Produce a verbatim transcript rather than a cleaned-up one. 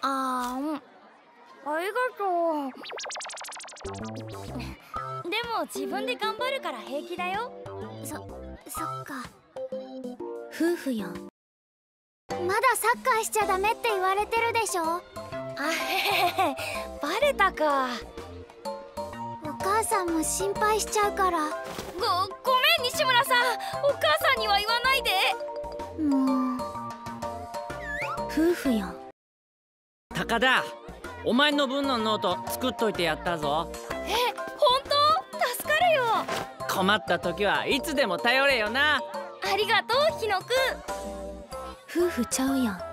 あー、うん、ありがとう。でも自分で頑張るから平気だよ。 そ、そっか。 夫婦やん。 まだサッカーしちゃダメって言われてるでしょ。 あへへへ、バレたか。 お母さんも心配しちゃうから。 ご、ごめん西村さん、お母さんには言わないで。 もう夫婦やん。 高田、お前の分のノート作っといてやったぞ。 え、本当？助かるよ。 困った時はいつでも頼れよな。 ありがとう日野くん。夫婦ちゃうやん。